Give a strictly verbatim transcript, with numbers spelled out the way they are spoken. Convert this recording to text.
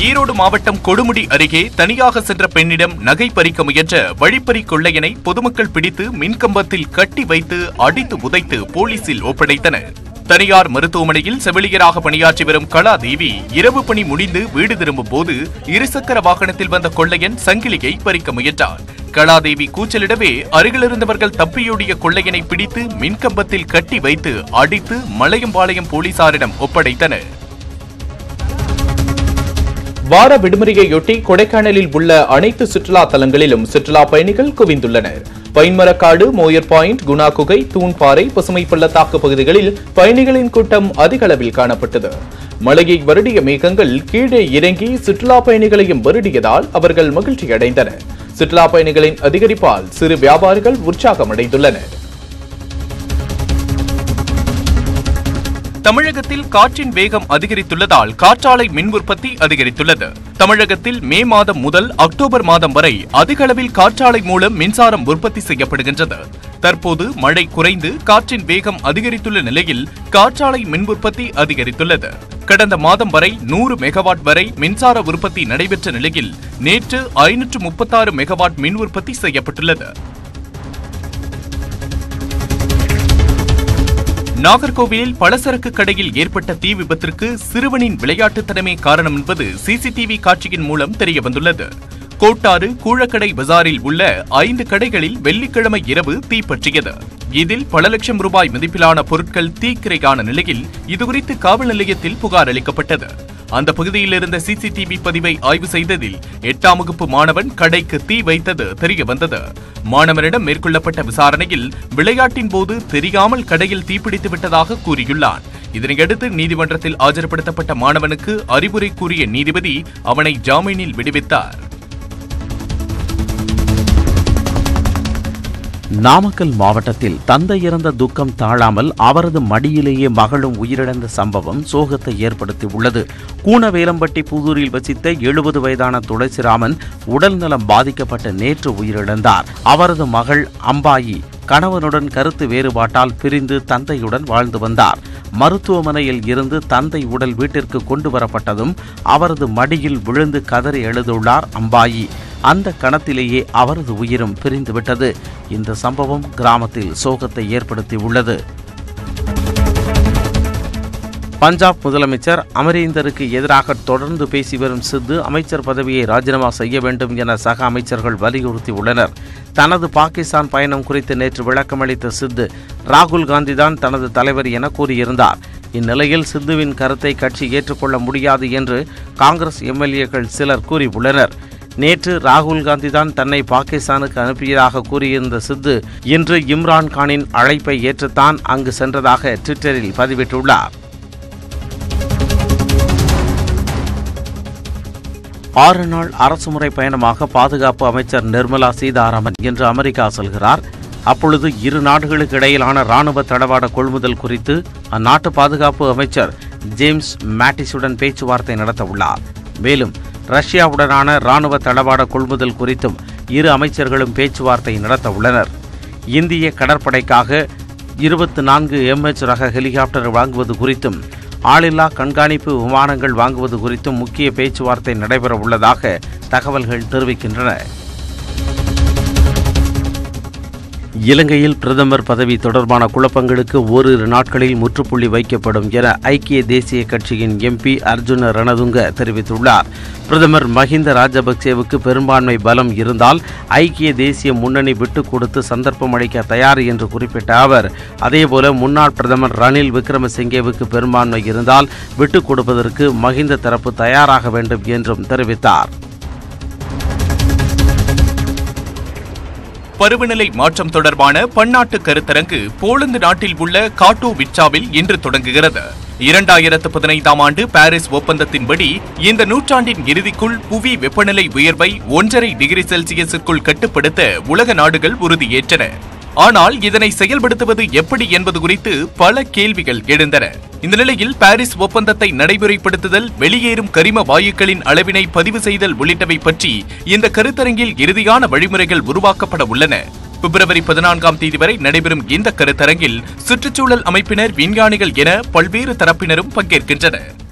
ஈரோடு மாவட்டம் கொடுமுடி அருகே தனியாக சென்ற பெண்ணிடம் நகை பறிக்க முயன்ற வழிப்பறி கொள்ளையனை பொதுமக்கள் பிடித்து மின்கம்பத்தில் கட்டி வைத்து அடித்து உதைத்து போலீசில் ஒப்படைத்தனர். தனியார் மருத்துவமனையில் செவிலியராக பணியாற்றி வரும் கலாதேவி இரவு பணி முடிந்து வீடு திரும்பும் போது இருசக்கர வாகனத்தில் வந்த கொள்ளையன் சங்கிலியை பறிக்க முயன்றார். கலாதேவி கூச்சலிடவே அருகிலிருந்தவர்கள் தப்பியோடிய கொள்ளையனை பிடித்து மின்கம்பத்தில் கட்டி வைத்து அடித்து மலையம்பாளையம் போலீசாரிடம் ஒப்படைத்தனர். வார விடுமுறையொட்டி கொடைக்கானலில் உள்ள அனைத்து சுற்றுலா தலங்களிலும் சுற்றுலா பயணிகள் குவிந்துள்ளனர். பைன்மரக்காடு, மோயர் பாயிண்ட், குணா குகை, தூண்பாறை, பசுமை பள்ளத்தாக்கு பகுதிகளில் பயணிகளின் கூட்டம் அதிக அளவில் காணப்பட்டது. மழையை வருடிய மேகங்கள் கீழே இறங்கி சுற்றுலா பயணிகளையும் வருடியதால் அவர்கள் மகிழ்ச்சி அடைந்தனர். சுற்றுலா பயணிகளின் அதிகரிப்பால் சிறு வியாபாரிகள் உற்சாகமடைந்துள்ளனர். தமிழகத்தில் காற்றின் வேகம் அதிகரித்துள்ளதால் காற்றாலை மின் உற்பத்தி அதிகரித்துள்ளது. தமிழகத்தில் மே மாதம் முதல் அக்டோபர் மாதம் வரை அதிக அளவில் காற்றாலை மூலம் மின்சாரம் உற்பத்தி செய்யப்படுகின்றது. தற்போது மழை குறைந்து காற்றின் வேகம் அதிகரித்துள்ள நிலையில் காற்றாலை மின் உற்பத்தி அதிகரித்துள்ளது. கடந்த மாதம் வரை நூறு மெகாவாட் வரை மின்சார உற்பத்தி நடைபெற்ற நிலையில் நேற்று ஐநூற்று முப்பத்தாறு மெகாவாட் மின் உற்பத்தி செய்யப்பட்டுள்ளது. நாகர்கோவிலில் பலசரக்கு கடையில் ஏற்பட்ட தீ விபத்திற்கு சிறுவனின் விளையாட்டுத்தனமே காரணம் என்பது சிசிடிவி காட்சியின் மூலம் தெரியவந்துள்ளது. கோட்டாறு கூழக்கடை பஜாரில் உள்ள ஐந்து கடைகளில் வெள்ளிக்கிழமை இரவு தீப்பற்றியது. இதில் பல லட்சம் ரூபாய் மதிப்பிலான பொருட்கள் தீக்கிரையான நிலையில் இதுகுறித்து காவல் நிலையத்தில் புகார் அளிக்கப்பட்டது. அந்த பகுதியில் இருந்த சிசிடிவி பதிவை ஆய்வு செய்ததில் எட்டாம் வகுப்பு மாணவன் கடைக்கு தீ வைத்தது தெரியவந்தது. மாணவனிடம் மேற்கொள்ளப்பட்ட விசாரணையில் விளையாட்டின் போது தெரியாமல் கடையில் தீப்பிடித்து விட்டதாக கூறியுள்ளான். இதனையடுத்து நீதிமன்றத்தில் ஆஜர்படுத்தப்பட்ட மாணவனுக்கு அறிவுரை கூறிய நீதிபதி அவனை ஜாமீனில் விடுவித்தார். நாமக்கல் மாவட்டத்தில் தந்தை இறந்த துக்கம் தாழாமல் அவரது மடியிலேயே மகளும் உயிரிழந்த சம்பவம் சோகத்தை ஏற்படுத்தியுள்ளது. கூனவேலம்பட்டி புதூரில் வசித்த எழுபது வயதான துளசிராமன் உடல்நலம் பாதிக்கப்பட்டு நேற்று உயிரிழந்தார். அவரது மகள் அம்பாயி கணவனுடன் கருத்து வேறுபாட்டால் பிரிந்து தந்தையுடன் வாழ்ந்து வந்தார். மருத்துவமனையில் இருந்து தந்தை உடல் வீட்டிற்கு கொண்டு வரப்பட்டதும் அவரது மடியில் விழுந்து கதறி எழுதுள்ளார் அம்பாயி. அந்த கணத்திலேயே அவரது உயிரும் பிரிந்துவிட்டது. இந்த சம்பவம் கிராமத்தில் சோகத்தை ஏற்படுத்தியுள்ளது. பஞ்சாப் முதலமைச்சர் அமரீந்தருக்கு எதிராக தொடர்ந்து பேசி வரும் சித்து அமைச்சர் பதவியை ராஜினாமா செய்ய வேண்டும் என சக அமைச்சர்கள் வலியுறுத்தியுள்ளனர். தனது பாகிஸ்தான் பயணம் குறித்து நேற்று விளக்கமளித்த சித்து ராகுல் காந்திதான் தனது தலைவர் என கூறியிருந்தார். இந்நிலையில் சித்துவின் கருத்தை கட்சி ஏற்றுக்கொள்ள முடியாது என்று காங்கிரஸ் எம்எல்ஏக்கள் சிலர் கூறியுள்ளனர். நேற்று ராகுல் காந்திதான் தன்னை பாகிஸ்தானுக்கு அனுப்பியதாக கூறியிருந்த சித்து இன்று இம்ரான்கானின் அழைப்பை ஏற்றுத்தான் அங்கு சென்றதாக ட்விட்டரில் பதிவிட்டுள்ளார். ஆறு நாள் அரசுமுறை பயணமாக பாதுகாப்பு அமைச்சர் நிர்மலா சீதாராமன் இன்று அமெரிக்கா செல்கிறார். அப்பொழுது இரு நாடுகளுக்கு இடையிலான ராணுவ தளவாட கொள்முதல் குறித்து அந்நாட்டு பாதுகாப்பு அமைச்சர் ஜேம்ஸ் மேட்டிஸுடன் பேச்சுவார்த்தை நடத்த உள்ளார். மேலும் ரஷ்யாவுடனான ராணுவ தளவாட கொள்முதல் குறித்தும் இரு அமைச்சர்களும் பேச்சுவார்த்தை நடத்த உள்ளனர். இந்திய கடற்படைக்காக இருபத்தி நான்கு எம்ஹெச் ரக ஹெலிகாப்டர் வாங்குவது குறித்தும் ஆளில்லா கண்காணிப்பு விமானங்கள் வாங்குவது குறித்தும் முக்கிய பேச்சுவார்த்தை நடைபெற உள்ளதாக தகவல்கள் தெரிவிக்கின்றன. இலங்கையில் பிரதமர் பதவி தொடர்பான குழப்பங்களுக்கு ஓரிரு நாட்களில் முற்றுப்புள்ளி வைக்கப்படும் என ஐக்கிய தேசிய கட்சியின் எம்பி அர்ஜுன ரணதுங்க தெரிவித்துள்ளார். பிரதமர் மஹிந்த ராஜபக்சேவுக்கு பெரும்பான்மை பலம் இருந்தால் ஐக்கிய தேசிய முன்னணி விட்டுக் கொடுத்து சந்தர்ப்பம் அளிக்க தயார் என்று குறிப்பிட்ட அவர், அதேபோல முன்னாள் பிரதமர் ரணில் விக்ரமசிங்கேவுக்கு பெரும்பான்மை இருந்தால் விட்டுக் கொடுப்பதற்கு மஹிந்த தரப்பு தயாராக வேண்டும் என்றும் தெரிவித்தார். பருவநிலை மாற்றம் தொடர்பான பன்னாட்டு கருத்தரங்கு போலந்து நாட்டில் உள்ள காட்டோவிட்சாவில் இன்று தொடங்குகிறது. இரண்டாயிரத்து பதினைந்தாம் ஆண்டு பாரிஸ் ஒப்பந்தத்தின்படி இந்த நூற்றாண்டின் இறுதிக்குள் புவி வெப்பநிலை உயர்வை ஒன்றரை டிகிரி செல்சியஸிற்குள் கட்டுப்படுத்த உலக நாடுகள் உறுதியேற்றன. ஆனால் இதனை செயல்படுத்துவது எப்படி என்பது குறித்து பல கேள்விகள் எழுந்தன. இந்த நிலையில் பாரிஸ் ஒப்பந்தத்தை நடைமுறைப்படுத்துதல், வெளியேறும் கரிம வாயுக்களின் அளவினை பதிவு செய்தல் உள்ளிட்டவை பற்றி இந்த கருத்தரங்கில் இறுதியான வழிமுறைகள் உருவாக்கப்பட உள்ளன. பிப்ரவரி பதினான்காம் தேதி வரை நடைபெறும் இந்த கருத்தரங்கில் சுற்றுச்சூழல் அமைப்பினர், விஞ்ஞானிகள் என பல்வேறு தரப்பினரும் பங்கேற்கின்றனர்.